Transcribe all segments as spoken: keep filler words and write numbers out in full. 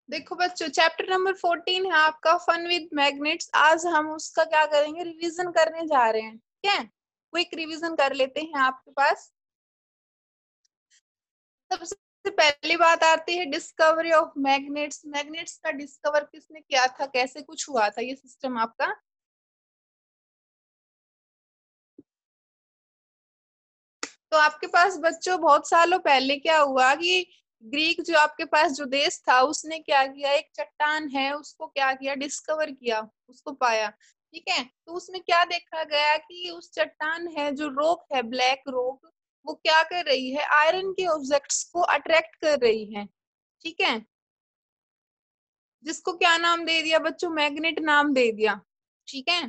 देखो बच्चों, chapter number fourteen है आपका फन विद मैग्नेट्स। आज हम उसका क्या करेंगे, रिवीजन करने जा रहे हैं। ठीक है, क्विक रिवीजन कर लेते हैं आपके पास। सबसे पहली बात आती है डिस्कवरी ऑफ मैग्नेट्स। मैग्नेट्स का डिस्कवर किसने किया था, कैसे कुछ हुआ था ये सिस्टम आपका। तो आपके पास बच्चों बहुत सालों पहले क्या हुआ कि ग्रीक जो आपके पास जो देश था, उसने क्या किया, एक चट्टान है उसको क्या किया, डिस्कवर किया, उसको पाया। ठीक है, तो उसमें क्या देखा गया कि उस चट्टान है जो रॉक है, ब्लैक रॉक, वो क्या कर रही है, आयरन के ऑब्जेक्ट्स को अट्रैक्ट कर रही है। ठीक है, जिसको क्या नाम दे दिया बच्चों, मैग्नेट नाम दे दिया। ठीक है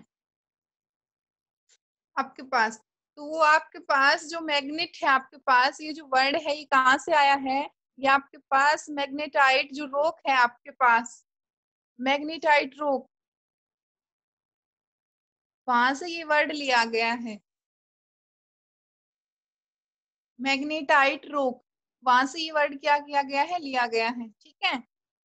आपके पास, तो वो आपके पास जो मैग्नेट है आपके पास, ये जो वर्ड है ये कहाँ से आया है, ये आपके पास मैग्नेटाइट जो रॉक है आपके पास, मैग्नेटाइट रॉक, वहां से ये वर्ड लिया गया है। मैग्नेटाइट रॉक, वहां से ये वर्ड क्या किया गया है, लिया गया है। ठीक है,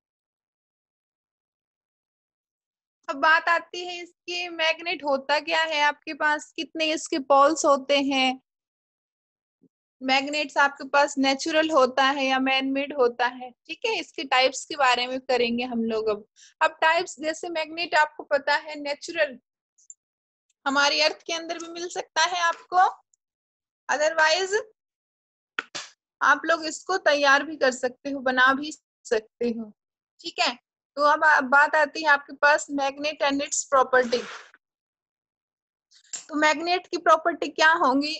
अब बात आती है इसके मैग्नेट होता क्या है, आपके पास कितने इसके पोल्स होते हैं। मैग्नेट्स आपके पास नेचुरल होता है या मैन मेड होता है। ठीक है, इसके टाइप्स के बारे में करेंगे हम लोग अब। अब टाइप्स, जैसे मैग्नेट आपको पता है नेचुरल, हमारी अर्थ के अंदर भी मिल सकता है आपको, अदरवाइज आप लोग इसको तैयार भी कर सकते हो, बना भी सकते हो। ठीक है, तो अब अब बात आती है आपके पास मैग्नेट एंड इट्स प्रॉपर्टी। तो मैग्नेट की प्रॉपर्टी क्या होंगी,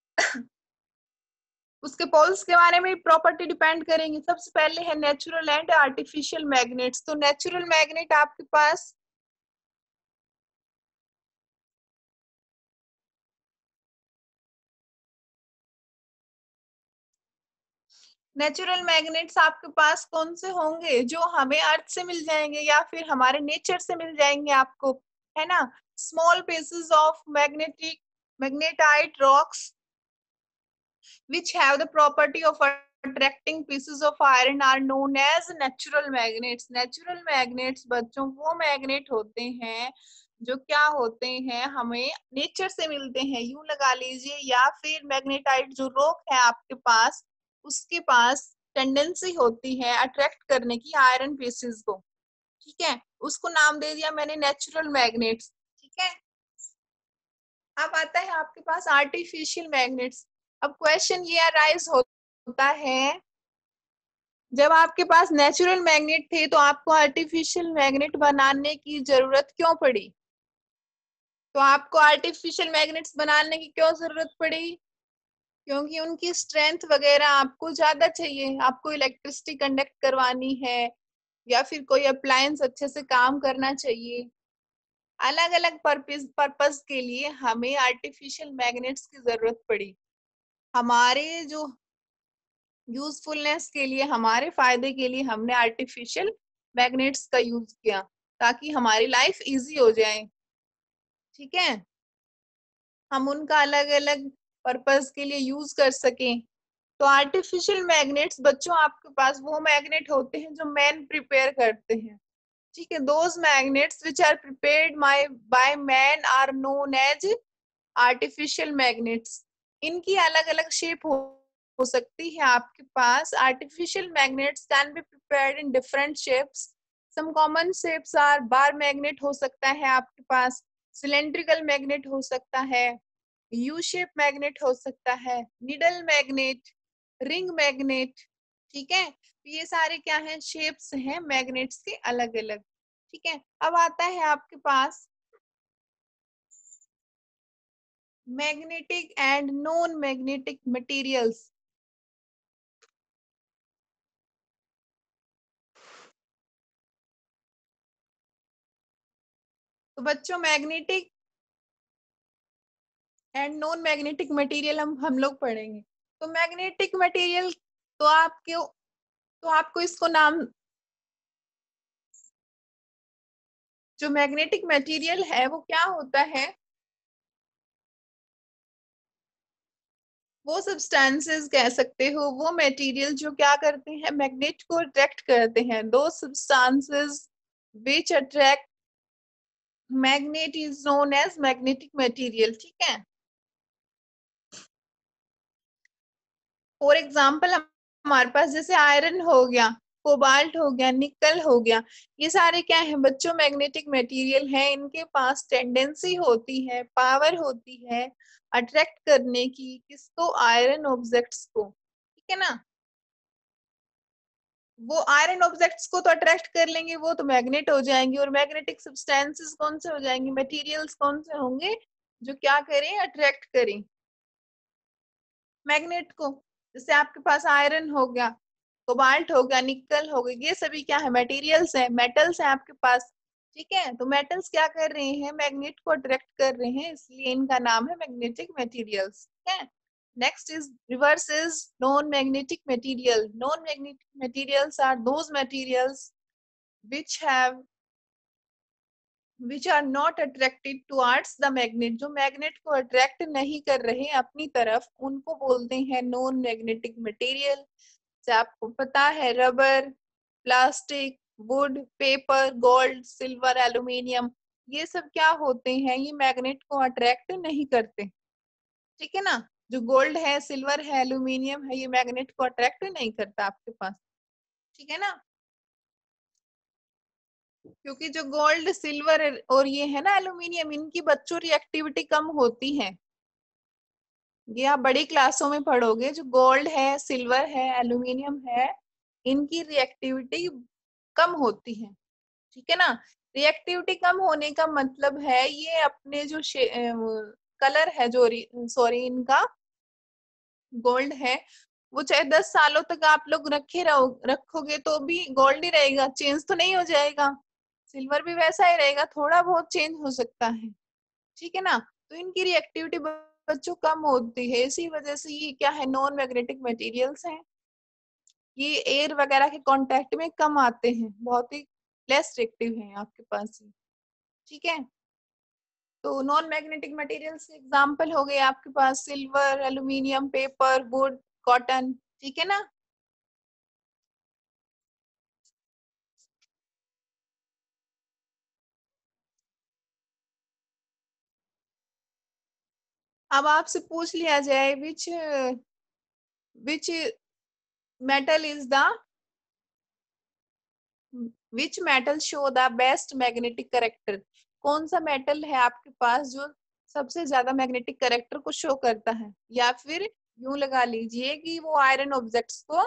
उसके पोल्स के बारे में प्रॉपर्टी डिपेंड करेंगे। सबसे पहले है नेचुरल एंड आर्टिफिशियल मैग्नेट्स। तो नेचुरल मैग्नेट आपके पास, नेचुरल मैग्नेट्स आपके पास कौन से होंगे, जो हमें अर्थ से मिल जाएंगे या फिर हमारे नेचर से मिल जाएंगे आपको, है ना। Small pieces of magnetic magnetite rocks which have the property of attracting pieces of iron are known as natural magnets. Natural magnets बच्चों वो मैग्नेट होते हैं जो क्या होते हैं, हमें नेचर से मिलते हैं, यूं लगा लीजिए, या फिर मैग्नेटाइट जो रॉक है आपके पास, उसके पास टेंडेंसी होती है अट्रैक्ट करने की आयरन पीसेस को। ठीक है, उसको नाम दे दिया मैंने नेचुरल मैग्नेट्स। ठीक है, अब आता है आपके पास आर्टिफिशियल मैग्नेट्स। अब क्वेश्चन ये अराइज होता है, जब आपके पास नेचुरल मैग्नेट थे तो आपको आर्टिफिशियल मैग्नेट बनाने की जरूरत क्यों पड़ी। तो आपको आर्टिफिशियल मैग्नेट्स बनाने की क्यों जरूरत पड़ी, क्योंकि उनकी स्ट्रेंथ वगैरह आपको ज्यादा चाहिए, आपको इलेक्ट्रिसिटी कंडक्ट करवानी है, या फिर कोई अप्लायंस अच्छे से काम करना चाहिए। अलग अलग पर्पस पर्पस के लिए हमें आर्टिफिशियल मैग्नेट्स की जरूरत पड़ी। हमारे जो यूजफुलनेस के लिए, हमारे फायदे के लिए हमने आर्टिफिशियल मैग्नेट्स का यूज किया, ताकि हमारी लाइफ इजी हो जाए। ठीक है, हम उनका अलग अलग पर्पस के लिए यूज कर सकें। तो आर्टिफिशियल मैग्नेट्स बच्चों आपके पास वो मैग्नेट होते हैं जो मैन प्रिपेयर करते हैं। ठीक है, those magnets which are prepared my by man are known as artificial magnets. इनकी अलग अलग शेप हो, हो सकती है आपके पास। Artificial magnets can be prepared in different shapes. Some common shapes are bar magnet हो सकता है आपके पास, सिलेंड्रिकल मैग्नेट हो सकता है, यू शेप मैग्नेट हो सकता है, निडल मैग्नेट, रिंग मैग्नेट। ठीक है, तो ये सारे क्या हैं, शेप्स हैं मैग्नेट्स के अलग अलग। ठीक है, अब आता है आपके पास magnetic and non magnetic materials. तो बच्चों magnetic and non magnetic material हम हम लोग पढ़ेंगे। तो मैग्नेटिक मटेरियल, तो आपके तो आपको इसको नाम, जो मैग्नेटिक मटेरियल है वो क्या होता है, वो सब्सटेंसेस कह सकते हो, वो मटेरियल जो क्या करते हैं, मैग्नेट को अट्रैक्ट करते हैं। Those substances which attract magnet is known as magnetic material. ठीक है, फॉर एग्जाम्पल हमारे पास जैसे आयरन हो गया, कोबाल्ट हो गया, निकल हो गया, ये सारे क्या है बच्चों, मैग्नेटिक मटेरियल है। इनके पास टेंडेंसी होती है, पावर होती है अट्रैक्ट करने की, किसको, आयरन ऑब्जेक्ट्स को। ठीक है ना, वो आयरन ऑब्जेक्ट्स को तो अट्रैक्ट कर लेंगे, वो तो मैग्नेट हो जाएंगे। और मैग्नेटिक सब्सटेंसेस कौन से हो जाएंगे, मटेरियल्स कौन से होंगे जो क्या करें, अट्रैक्ट करें मैग्नेट को। जैसे आपके पास आयरन हो गया, कोबाल्ट हो गया, निकल हो गया, ये सभी क्या है, मटेरियल्स है, मेटल्स है आपके पास। ठीक है, तो मेटल्स क्या कर रहे हैं, मैग्नेट को अट्रैक्ट कर रहे हैं, इसलिए इनका नाम है मैग्नेटिक मटेरियल्स। ठीक है, next is reverse is non magnetic material. Non magnetic materials are those materials which have which are not attracted towards the magnet, जो मैग्नेट को अट्रैक्ट नहीं कर रहे अपनी तरफ, उनको बोलते हैं नॉन मैग्नेटिक मटेरियल। जैसे आपको पता है rubber, plastic, wood, paper, gold, silver, aluminium, ये सब क्या होते हैं, ये मैग्नेट को अट्रैक्ट नहीं करते। ठीक है ना, जो गोल्ड है, सिल्वर है, एल्यूमिनियम है, ये मैग्नेट को अट्रैक्ट नहीं करता आपके पास। ठीक है ना, क्योंकि जो गोल्ड, सिल्वर और ये है ना एल्यूमिनियम, इनकी बच्चों रिएक्टिविटी कम होती है। ये आप बड़ी क्लासों में पढ़ोगे, जो गोल्ड है, सिल्वर है, एल्यूमिनियम है, इनकी रिएक्टिविटी कम होती है। ठीक है ना, रिएक्टिविटी कम होने का मतलब है ये अपने जो कलर है, जो सॉरी इनका गोल्ड है, वो चाहे दस सालों तक आप लोग रखे रहो रखोगे तो भी गोल्ड ही रहेगा, चेंज तो नहीं हो जाएगा। सिल्वर भी वैसा ही रहेगा, थोड़ा बहुत चेंज हो सकता है। ठीक है ना, तो इनकी रिएक्टिविटी बच्चों कम होती है, इसी वजह से ये क्या है, नॉन मैग्नेटिक मटेरियल्स हैं। ये एयर वगैरह के कांटेक्ट में कम आते हैं, बहुत ही लेस रिएक्टिव हैं आपके पास ही। ठीक है, तो नॉन मैग्नेटिक मटेरियल्स एग्जांपल हो गए आपके पास silver, aluminium, paper, wood, cotton. ठीक है ना, अब आपसे पूछ लिया जाए which which metal is the which metal show the best magnetic character. कौन सा मेटल है आपके पास जो सबसे ज्यादा मैग्नेटिक करेक्टर को शो करता है, या फिर यूं लगा लीजिए कि वो आयरन ऑब्जेक्ट्स को,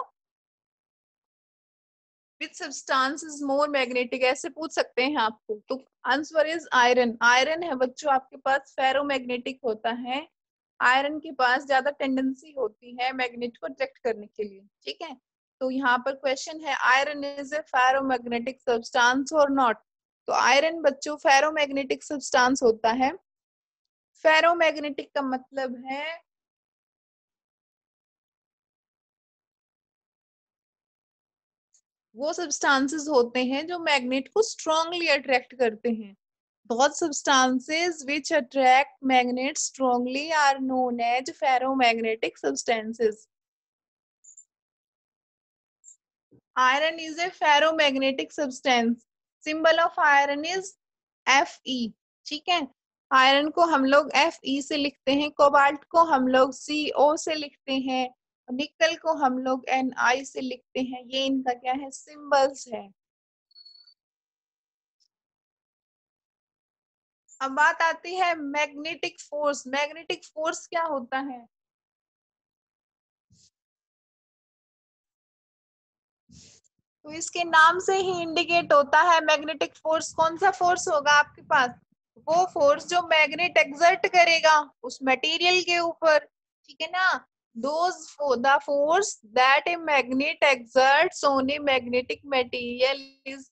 which substance is more magnetic, ऐसे पूछ सकते हैं आपको। तो आंसर इज आयरन। आयरन है बच्चों आपके पास फेरोमैग्नेटिक होता है, आयरन के पास ज्यादा टेंडेंसी होती है मैग्नेट को अट्रैक्ट करने के लिए। ठीक है, तो यहाँ पर क्वेश्चन है iron is a ferromagnetic substance और नॉट। तो आयरन बच्चों फेरोमैग्नेटिक सब्सटेंस होता है। फेरोमैग्नेटिक का मतलब है वो सब्सटेंसेस होते हैं जो मैग्नेट को स्ट्रांगली अट्रैक्ट करते हैं। Those substances which attract magnets strongly are known as ferromagnetic substances. Iron is a ferromagnetic substance. Symbol of iron is Fe. ठीक है, आयरन को हम लोग Fe से लिखते हैं, कोबाल्ट को हम लोग Co से लिखते हैं, निकल को हम लोग Ni से लिखते हैं। ये इनका क्या है, सिंबल्स है। अब बात आती है मैग्नेटिक फोर्स। मैग्नेटिक फोर्स क्या होता है, तो इसके नाम से ही इंडिकेट होता है मैग्नेटिक फोर्स। कौन सा फोर्स होगा आपके पास, वो फोर्स जो मैग्नेट एक्सर्ट करेगा उस मटेरियल के ऊपर। ठीक है ना, those the force that a magnet exerts on a magnetic material is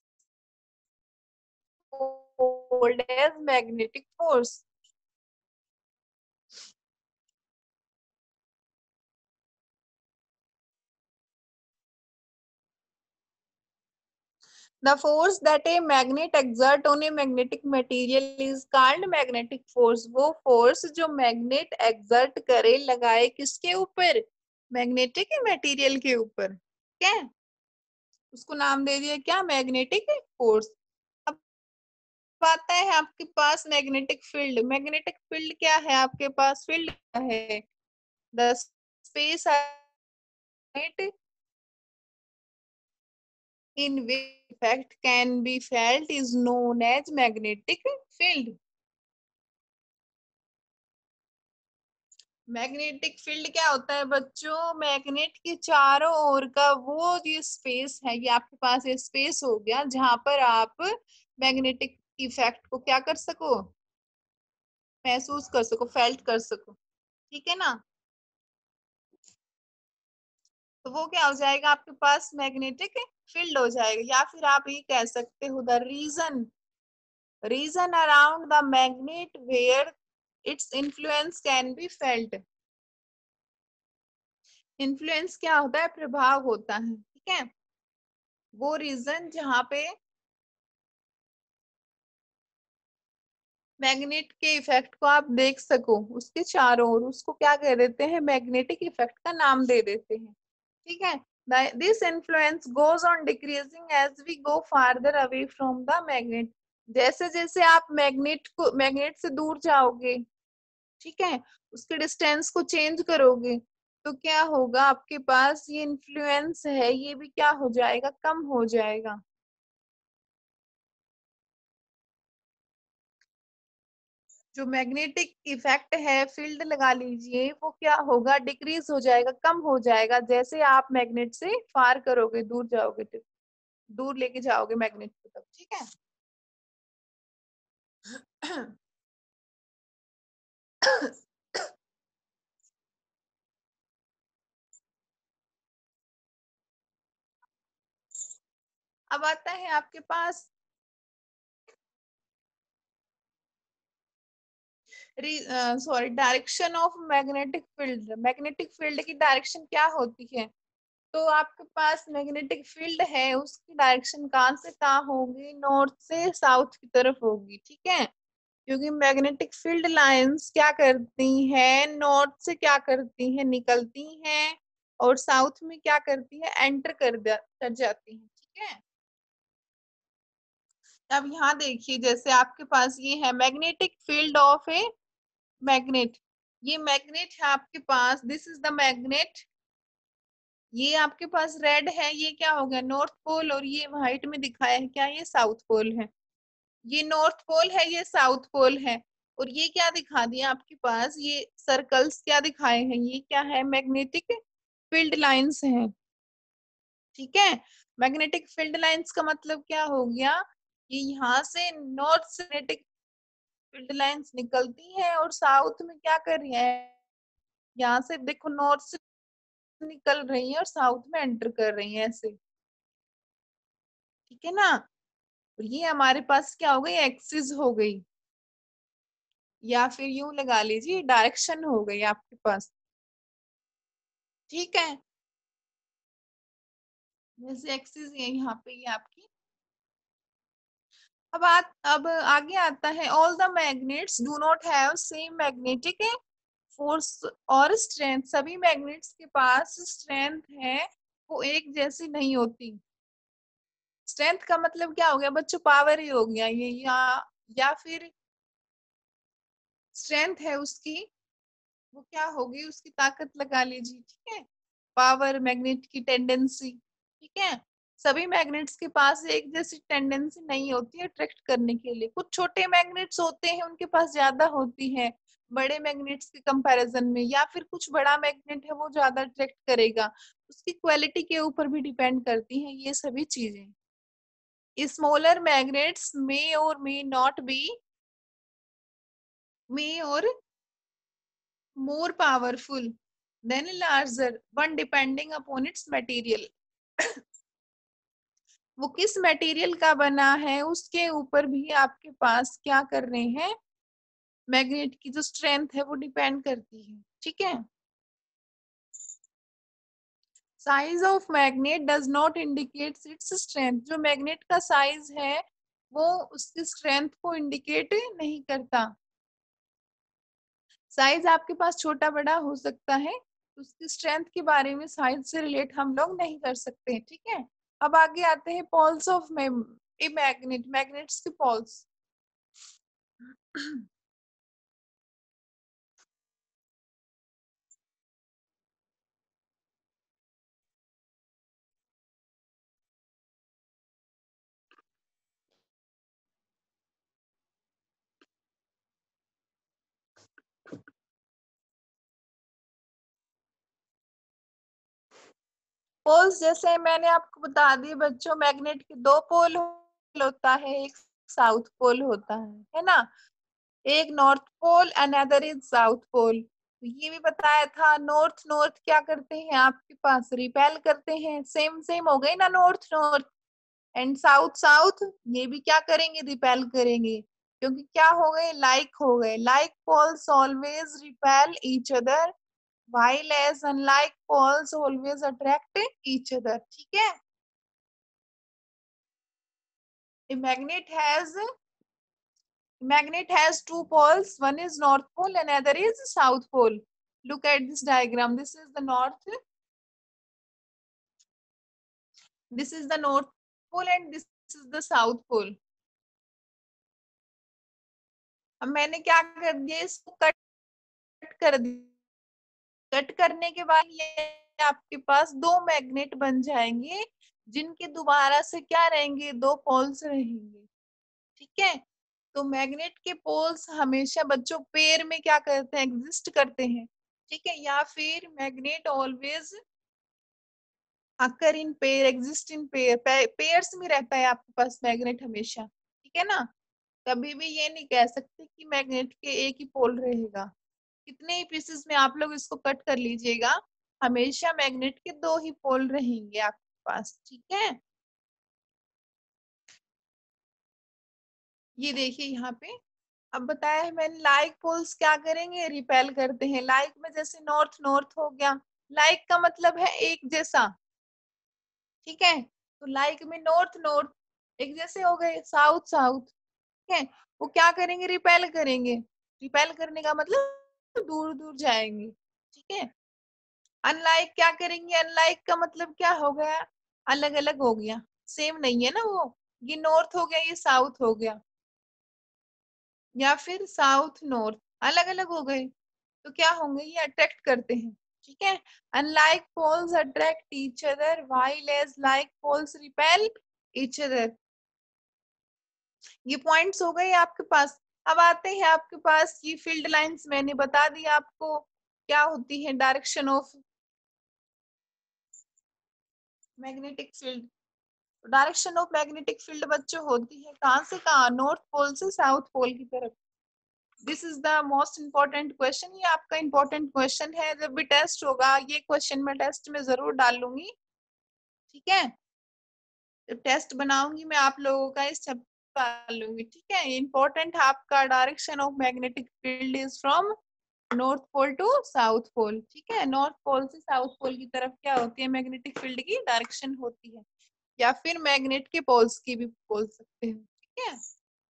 called as magnetic force. The force that a magnet exert on a magnetic material is called magnetic force. वो force जो magnet exert करे, लगाए किसके ऊपर? Magnetic material के ऊपर। क्या उसको नाम दे दिया क्या? Magnetic force. अब आता है आपके पास मैग्नेटिक फील्ड। मैग्नेटिक फील्ड क्या है? आपके पास फील्ड है the space in which effect can be felt is known as magnetic field. Magnetic field क्या होता है बच्चों? मैग्नेट के चारों ओर का वो ये स्पेस है, ये आपके पास ये स्पेस हो गया जहां पर आप मैग्नेटिक इफेक्ट को क्या कर सको? महसूस कर सको, फेल्ट कर सको। ठीक है ना? तो वो क्या हो जाएगा आपके पास? मैग्नेटिक फील्ड हो जाएगा। या फिर आप ये कह सकते हो the region region around the magnet where its influence can be felt. Influence क्या होता है? प्रभाव होता है। ठीक है, वो रीजन जहां पे मैग्नेट के इफेक्ट को आप देख सको, उसके चारों ओर, उसको क्या कह देते हैं? मैग्नेटिक इफेक्ट का नाम दे देते हैं। ठीक है, this influence goes on decreasing as we go farther away from the magnet. जैसे जैसे आप मैग्नेट को मैग्नेट से दूर जाओगे, ठीक है, उसके डिस्टेंस को चेंज करोगे, तो क्या होगा? आपके पास ये इन्फ्लुएंस है, ये भी क्या हो जाएगा? कम हो जाएगा। जो मैग्नेटिक इफेक्ट है, फील्ड लगा लीजिए, वो क्या होगा? डिक्रीज हो जाएगा, कम हो जाएगा, जैसे आप मैग्नेट से फार करोगे, दूर जाओगे, तो दूर लेके जाओगे मैग्नेट को तब। ठीक है। अब आता है आपके पास sorry direction of magnetic field. Magnetic field की डायरेक्शन क्या होती है? तो आपके पास मैग्नेटिक फील्ड है, उसकी डायरेक्शन कहाँ से कहाँ होगी? नॉर्थ से साउथ की तरफ होगी। ठीक है, क्योंकि मैग्नेटिक फील्ड लाइंस क्या करती हैं? नॉर्थ से क्या करती हैं? निकलती हैं, और साउथ में क्या करती है? एंटर कर कर जाती हैं। ठीक है, अब यहाँ देखिए, जैसे आपके पास ये है magnetic field of a magnet. ये मैग्नेट है आपके पास, दिस इज द मैग्नेट। ये आपके पास रेड है, ये क्या हो गया? North pole. और ये व्हाइट में दिखाया है क्या? ये साउथ पोल है। ये नॉर्थ पोल है, ये साउथ पोल है। और ये क्या दिखा दिया आपके पास? ये सर्कल्स क्या दिखाए हैं? ये क्या है? मैग्नेटिक फील्ड लाइंस हैं। ठीक है, मैग्नेटिक फील्ड लाइंस का मतलब क्या हो गया? कि यहाँ से नॉर्थ से मैग्नेटिक फील्ड लाइंस निकलती है, और साउथ में क्या कर रही है? यहाँ से देखो, नॉर्थ से निकल रही है और साउथ में एंटर कर रही है, ऐसे। ठीक है ना? और ये हमारे पास क्या हो गई? एक्सिस हो गई, या फिर यूं लगा लीजिए डायरेक्शन हो गई आपके पास। ठीक है, जैसे एक्सिस है यहाँ पे, ये आपकी। अब आ, अब आगे आता है, all the magnets do not have same magnetic force और स्ट्रेंथ। सभी मैग्नेट्स के पास स्ट्रेंथ है, वो एक जैसी नहीं होती। स्ट्रेंथ का मतलब क्या हो गया बच्चों? पावर ही हो गया ये, या या फिर स्ट्रेंथ है उसकी, वो क्या होगी? उसकी ताकत लगा लीजिए। ठीक है, पावर, मैग्नेट की टेंडेंसी। ठीक है, सभी मैग्नेट्स के पास एक जैसी टेंडेंसी नहीं होती है अट्रैक्ट करने के लिए। कुछ छोटे मैग्नेट्स होते हैं, उनके पास ज्यादा होती है बड़े मैग्नेट्स के कंपैरिजन में, या फिर कुछ बड़ा मैग्नेट है वो ज्यादा अट्रैक्ट करेगा। उसकी क्वालिटी के ऊपर भी डिपेंड करती है ये सभी चीजें। स्मॉलर मैग्नेट्स मे और मे नॉट बी, मे और more powerful than a larger one depending upon its material। वो किस मटेरियल का बना है उसके ऊपर भी आपके पास क्या कर रहे हैं? मैग्नेट की जो स्ट्रेंथ है वो डिपेंड करती है। ठीक है, size of magnet does not indicate its strength. जो मैग्नेट का साइज है वो उसकी स्ट्रेंथ को इंडिकेट नहीं करता। साइज आपके पास छोटा बड़ा हो सकता है, उसकी स्ट्रेंथ के बारे में साइज से रिलेट हम लोग नहीं कर सकते। ठीक है, अब आगे आते हैं poles of a magnet, magnets के पोल्स। पोल्स जैसे मैंने आपको बता दिए बच्चों, मैग्नेट के दो पोल होता है, एक साउथ पोल होता है है ना, एक north pole, another is south pole. ये भी बताया था, नॉर्थ नॉर्थ क्या करते हैं आपके पास, रिपेल करते हैं, सेम सेम हो गए ना north north. And south south ये भी क्या करेंगे, रिपेल करेंगे, क्योंकि क्या हो गए, लाइक हो गए। Like poles always repel each other while as unlike poles always attract each other। ठीक है, a magnet has magnet has two poles, one is north pole and other is south pole। Look at this diagram, this is the north, this is the north pole and this is the south pole। अब मैंने क्या कर दिया, इसको cut कर दिया। Cut करने के बाद ये आपके पास दो मैग्नेट बन जाएंगे, जिनके दोबारा से क्या रहेंगे, दो पोल्स रहेंगे। ठीक है, तो मैग्नेट के पोल्स हमेशा बच्चों पेयर में क्या करते हैं, एग्जिस्ट करते हैं। ठीक है, या फिर magnet always occur in pair, exist in pair, pairs में रहता है आपके पास मैग्नेट हमेशा। ठीक है ना, कभी भी ये नहीं कह सकते कि मैग्नेट के एक ही पोल रहेगा। कितने ही पीसेस में आप लोग इसको कट कर लीजिएगा, हमेशा मैग्नेट के दो ही पोल रहेंगे आपके पास। ठीक है, ये देखिए यहाँ पे अब बताया है मैंने, लाइक पोल्स क्या करेंगे, रिपेल करते हैं। लाइक में जैसे नॉर्थ नॉर्थ हो गया, लाइक का मतलब है एक जैसा। ठीक है, तो लाइक में नॉर्थ नॉर्थ एक जैसे हो गए, साउथ साउथ। ठीक है, वो क्या करेंगे, रिपेल करेंगे। रिपेल करने का मतलब दूर दूर जाएंगे। ठीक है, अनलाइक क्या करेंगे, अनलाइक का मतलब क्या हो गया, अलग अलग हो गया, सेम नहीं है ना वो। ये नॉर्थ हो गया, ये साउथ हो गया, या फिर साउथ नॉर्थ अलग अलग हो गए, तो क्या होंगे, ये अट्रैक्ट करते हैं। ठीक है, unlike poles attract each other while as like poles repel each other. ये पॉइंट्स हो गए आपके पास। अब आते हैं आपके पास ये फील्ड लाइंस, मैंने बता दी आपको क्या होती है, direction of magnetic field. Direction of magnetic field बच्चों होती है कहाँ से कहाँ, नॉर्थ पोल से साउथ पोल की तरफ। This is the most important question, ये आपका इम्पोर्टेंट क्वेश्चन है, जब भी टेस्ट होगा ये क्वेश्चन मैं टेस्ट में जरूर डालूंगी। ठीक है, जब टेस्ट बनाऊंगी मैं आप लोगों का इस चैप्टर डालूंगी। ठीक है, इम्पोर्टेंट आपका direction of magnetic field is from north pole to south pole. ठीक है, नॉर्थ पोल से साउथ पोल की तरफ क्या होती है, मैग्नेटिक फील्ड की डायरेक्शन होती है, या फिर मैग्नेट के पोल्स की भी बोल सकते हो। ठीक है,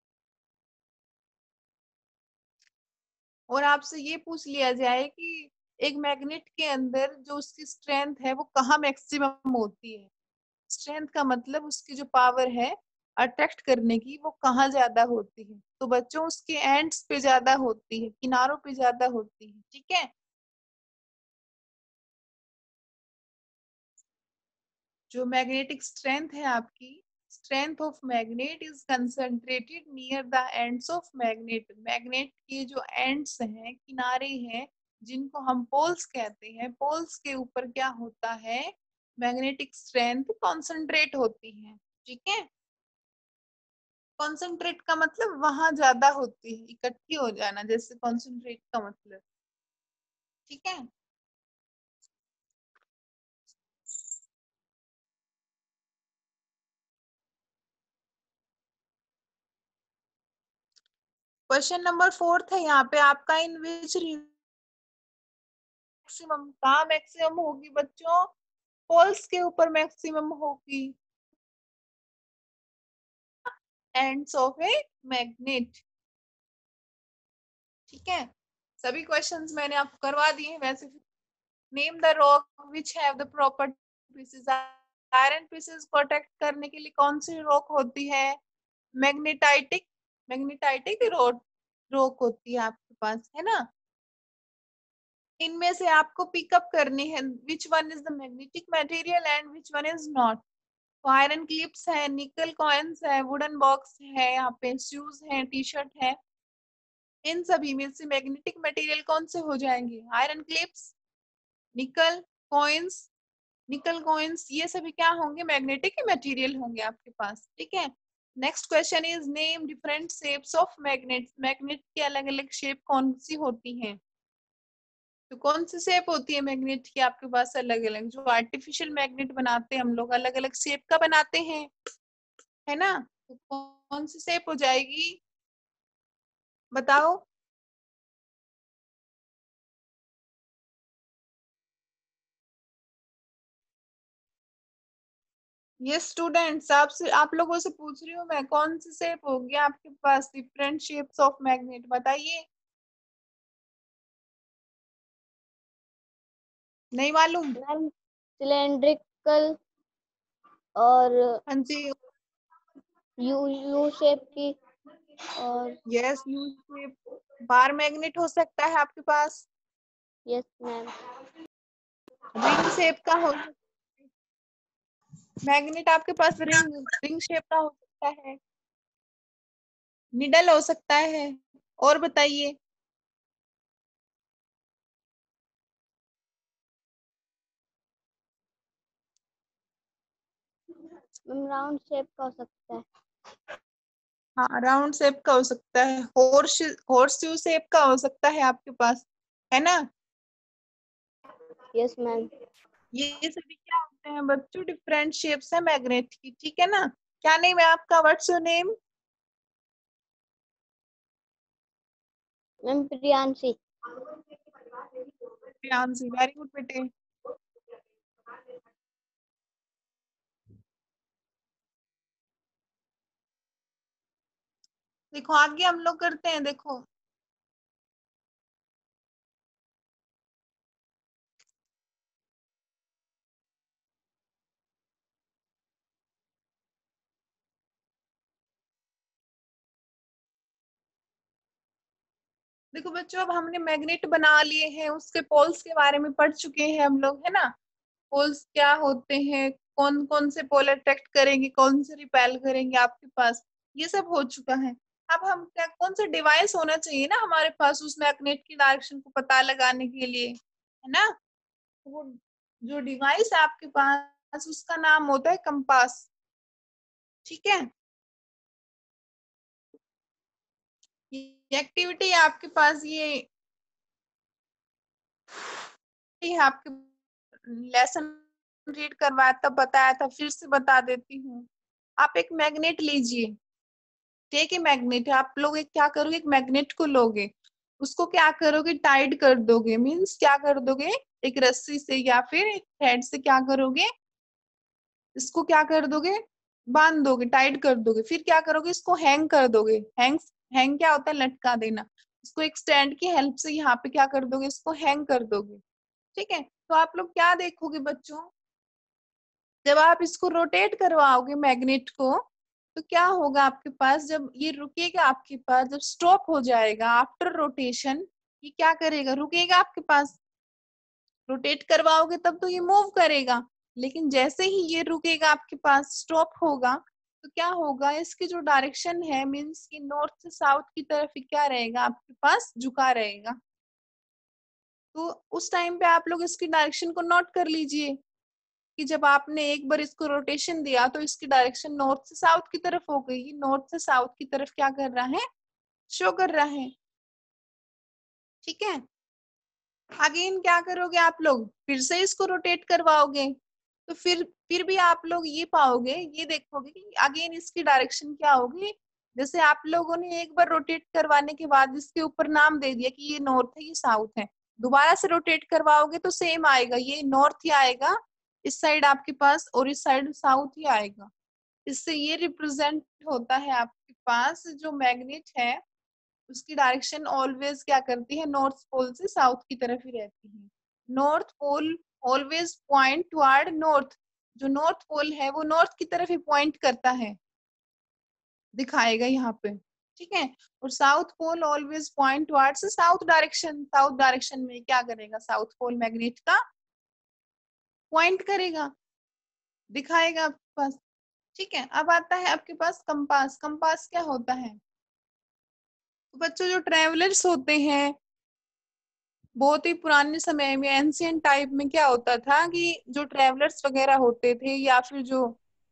और आपसे ये पूछ लिया जाए कि एक मैग्नेट के अंदर जो उसकी स्ट्रेंथ है वो कहाँ मैक्सिमम होती है। स्ट्रेंथ का मतलब उसकी जो पावर है अट्रैक्ट करने की, वो कहाँ ज्यादा होती है, तो बच्चों उसके एंड्स पे ज्यादा होती है, किनारों पे ज्यादा होती है। ठीक है, जो मैग्नेटिक स्ट्रेंथ है आपकी, strength of magnet is concentrated near the ends of magnet. Magnet के जो एंड्स हैं, किनारे हैं, जिनको हम पोल्स कहते हैं, पोल्स के ऊपर क्या होता है, मैग्नेटिक स्ट्रेंथ कॉन्सेंट्रेट होती है। ठीक है, कॉन्सेंट्रेट का मतलब वहां ज्यादा होती है, इकट्ठी हो जाना, जैसे कॉन्सेंट्रेट का मतलब। ठीक है, क्वेश्चन नंबर फोर्थ है यहाँ पे आपका, इन विच मैक्सिमम, कहाँ मैक्सिमम होगी बच्चों, पोल्स के ऊपर मैक्सिमम होगी, एंड्स ऑफ ए मैग्नेट। ठीक है, सभी क्वेश्चंस मैंने आपको करवा दिए हैं। वैसे name the rock which have the proper pieces. Iron pieces को अटैक करने के लिए कौन सी रॉक होती है? मैग्नेटाइटिक मैग्नेटाइटिक रॉक रॉक होती है आपके पास, है ना। इनमें से आपको पिकअप करनी है which one is the magnetic material and which one is not. तो आयरन क्लिप्स है, निकल कॉइन्स है, वुडन बॉक्स है, यहाँ पे शूज है, टी शर्ट है। इन सभी में से मैग्नेटिक मटेरियल कौन से हो जाएंगे? Iron clips, nickel coins, nickel coins, ये सभी क्या होंगे? मैग्नेटिक मटेरियल होंगे आपके पास। ठीक है, next question is name different shapes of magnet. Magnet की अलग अलग शेप कौन सी होती हैं? तो कौन सी शेप होती है मैग्नेट की आपके पास? अलग अलग, जो आर्टिफिशियल मैग्नेट बनाते हैं हम लोग अलग अलग शेप का बनाते हैं, है ना। तो कौन सी शेप हो जाएगी, बताओ। ये स्टूडेंट्स आपसे, आप लोगों से पूछ रही हूँ मैं, कौन सी शेप होगी आपके पास? डिफरेंट शेप्स ऑफ मैग्नेट बताइए। नहीं मालूम? मैम सिलेंड्रिकल और हाँ जी, यू यू शेप की, और yes U shape. Bar magnet हो सकता है आपके पास, यस मैम। रिंग शेप का हो मैग्नेट आपके पास, रिंग रिंग शेप का हो सकता है, निडल हो सकता है। और बताइए। मैम राउंड शेप का हो सकता है। हाँ, राउंड शेप का हो सकता है, हॉर्स हॉर्स शू शेप का हो सकता है आपके पास, है ना। Yes ma'am. ये सभी क्या होते हैं बच्चों? डिफरेंट शेप्स है मैग्नेट की, ठीक है ना। क्या नेम है आपका? What's your name? Ma'am Priyanshi. Priyanshi, very good बेटे। देखो आगे हम लोग करते हैं, देखो देखो बच्चों, अब हमने मैग्नेट बना लिए हैं, उसके पोल्स के बारे में पढ़ चुके हैं हम लोग, है ना। पोल्स क्या होते हैं, कौन कौन से पोल अट्रैक्ट करेंगे, कौन से रिपेल करेंगे आपके पास, ये सब हो चुका है। अब हम क्या, कौन सा डिवाइस होना चाहिए ना हमारे पास उस मैग्नेट की डायरेक्शन को पता लगाने के लिए, है ना। वो जो डिवाइस है आपके पास उसका नाम होता है कंपास। ठीक है, ये एक्टिविटी आपके पास, ये ये आपके लेसन रीड करवाया था, बताया था, फिर से बता देती हूँ। आप एक मैग्नेट लीजिए, टेक ए मैग्नेट। आप लोग एक क्या करोगे, एक मैग्नेट को लोगे, उसको क्या करोगे, टाइट कर दोगे। मीन्स क्या कर दोगे, एक रस्सी से या फिर एक थ्रेड से क्या करोगे, इसको क्या कर दोगे, बांध दोगे, टाइट कर दोगे। फिर क्या करोगे, इसको हैंग कर दोगे। हैंग हैंग क्या होता है, लटका देना। इसको एक स्टैंड की हेल्प से यहाँ पे क्या कर दोगे, इसको हैंग कर दोगे। ठीक है, तो आप लोग क्या देखोगे बच्चों, जब आप इसको रोटेट करवाओगे मैग्नेट को, तो क्या होगा आपके पास, जब ये रुकेगा आपके पास, जब स्टॉप हो जाएगा आफ्टर रोटेशन, ये क्या करेगा, रुकेगा आपके पास। रोटेट करवाओगे तब तो ये मूव करेगा, लेकिन जैसे ही ये रुकेगा आपके पास, स्टॉप होगा, तो क्या होगा, इसकी जो डायरेक्शन है, मीन्स की नॉर्थ से साउथ की तरफ ही क्या रहेगा आपके पास, झुका रहेगा। तो उस टाइम पे आप लोग इसकी डायरेक्शन को नोट कर लीजिए कि जब आपने एक बार इसको रोटेशन दिया तो इसकी डायरेक्शन नॉर्थ से साउथ की तरफ हो गई। नॉर्थ से साउथ की तरफ क्या कर रहा है, शो कर रहा है। ठीक है, अगेन क्या करोगे आप लोग, फिर से इसको रोटेट करवाओगे, तो फिर फिर भी आप लोग ये पाओगे, ये देखोगे कि अगेन इसकी डायरेक्शन क्या होगी। जैसे आप लोगों ने एक बार रोटेट करवाने के बाद इसके ऊपर नाम दे दिया कि ये नॉर्थ है, ये साउथ है, दोबारा से रोटेट करवाओगे तो सेम आएगा, ये नॉर्थ ही आएगा, इस साइड आपके पास और इस साइड साउथ ही आएगा। इससे ये रिप्रेजेंट होता है आपके पास जो मैग्नेट है उसकी डायरेक्शन ऑलवेज क्या करती है, नॉर्थ पोल से साउथ की तरफ ही रहती है। North pole always point toward north, जो नॉर्थ पोल है वो नॉर्थ की तरफ ही पॉइंट करता है, दिखाएगा यहाँ पे, ठीक है। और south pole always point towards south direction, south direction में क्या करेगा, साउथ पोल मैग्नेट का पॉइंट करेगा, दिखाएगा आपके पास, ठीक है। अब आता है आपके पास कंपास। कंपास क्या होता है, तो बच्चों जो ट्रेवलर्स होते हैं बहुत ही पुराने समय में, एंशियंट टाइप में क्या होता था कि जो ट्रेवलर्स वगैरह होते थे या फिर जो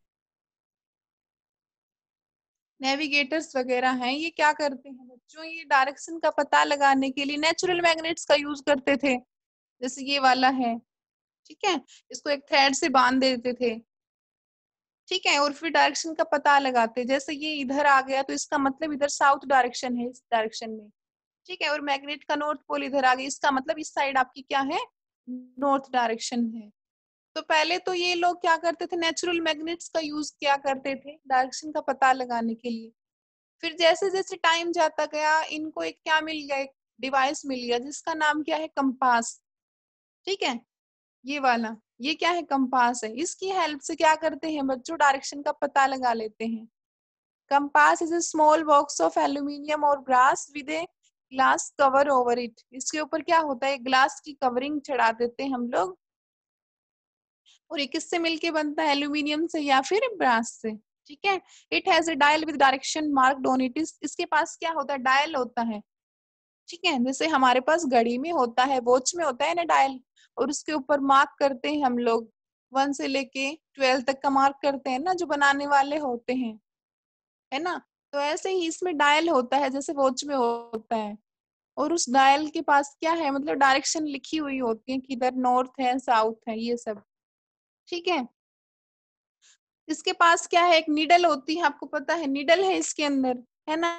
नेविगेटर्स वगैरह हैं, ये क्या करते हैं बच्चों, ये डायरेक्शन का पता लगाने के लिए नेचुरल मैग्नेट्स का यूज करते थे। जैसे ये वाला है, ठीक है, इसको एक थ्रेड से बांध देते थे, ठीक है, और फिर डायरेक्शन का पता लगाते। जैसे ये इधर आ गया तो इसका मतलब इधर साउथ डायरेक्शन है, इस डायरेक्शन में, ठीक है। और मैग्नेट का नॉर्थ पोल इधर आ गया, इसका मतलब इस साइड आपकी क्या है, नॉर्थ डायरेक्शन है। तो पहले तो ये लोग क्या करते थे, नेचुरल मैग्नेट्स का यूज किया करते थे डायरेक्शन का पता लगाने के लिए। फिर जैसे जैसे टाइम जाता गया इनको एक क्या मिल गया, एक डिवाइस मिल गया जिसका नाम क्या है, कंपास, ठीक है। ये वाला, ये क्या है, कंपास है। इसकी हेल्प से क्या करते हैं बच्चों, डायरेक्शन का पता लगा लेते हैं। Compass is a small box of aluminium और brass with a glass cover over it. इसके ऊपर क्या होता है, ग्लास की कवरिंग चढ़ा देते हैं हम लोग, और ये किससे मिलके बनता है, एल्यूमिनियम से या फिर ब्रास से, ठीक है। It has a dial with direction marked on it. इसके पास क्या होता है, डायल होता है, ठीक है। जैसे हमारे पास घड़ी में होता है, वॉच में होता है ना डायल, और उसके ऊपर मार्क करते हैं हम लोग, वन से लेके ट्वेल्व तक का मार्क करते हैं ना, जो बनाने वाले होते हैं, है ना। तो ऐसे ही इसमें डायल होता है जैसे वॉच में होता है, और उस डायल के पास क्या है, मतलब डायरेक्शन लिखी हुई होती है कि इधर नॉर्थ है, साउथ है, ये सब, ठीक है। इसके पास क्या है, एक नीडल होती है, आपको पता है नीडल है इसके अंदर, है ना।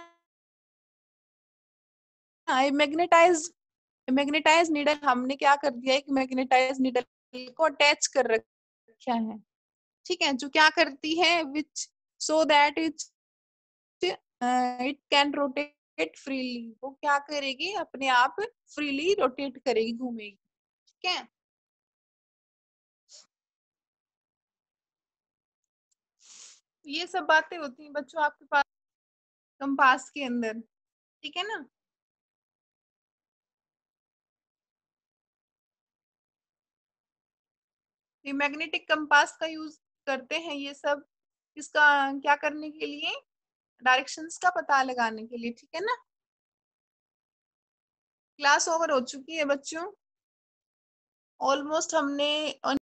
मैग्नेटाइज मैग्नेटाइज नीडल, हमने क्या कर दिया, एक मैग्नेटाइज नीडल को अटैच कर रखा है, ठीक है, जो क्या करती है, which so that it it can rotate freely. वो क्या करेगी, अपने आप फ्रीली रोटेट करेगी, घूमेगी, ठीक है। ये सब बातें होती हैं बच्चों आपके पास कंपास के अंदर, ठीक है ना। ये मैग्नेटिक कंपास का यूज करते हैं ये सब, इसका क्या करने के लिए, डायरेक्शंस का पता लगाने के लिए, ठीक है ना। क्लास ओवर हो चुकी है बच्चों, ऑलमोस्ट हमने